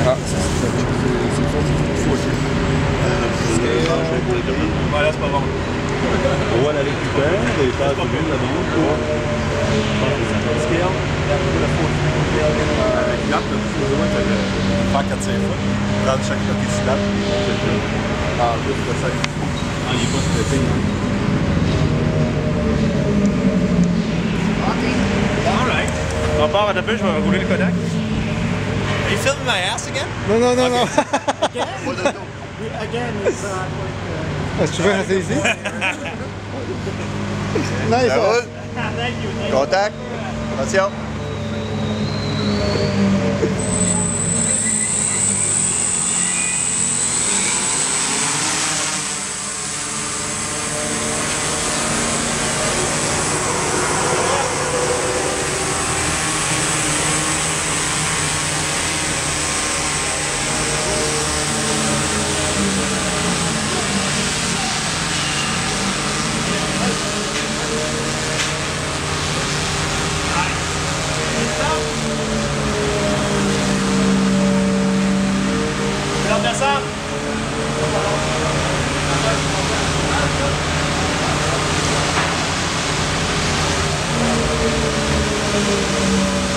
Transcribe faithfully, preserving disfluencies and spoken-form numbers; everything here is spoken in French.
Ah, c'est fort, c'est faux. Ouais, laisse pas voir. On voit la récupère et pas tout le monde là-dedans. Scale, la faute. Avec l'app, le plus ou moins, tu faire quatre cinq fois. Prendre chaque côté du lap. Ah, juste le cinq. Ah, il est pas stressé. Alright. On part à deux, je vais rouler le Kodak. Are you filming my ass again? Non, non, non, Okay. non. Again? Again, it's uh, like... Est-ce que tu veux rester ici? Non, il Ça sort. roule. Uh, thank you, thank you. Contact. Attention. Alors, descends. Thank you.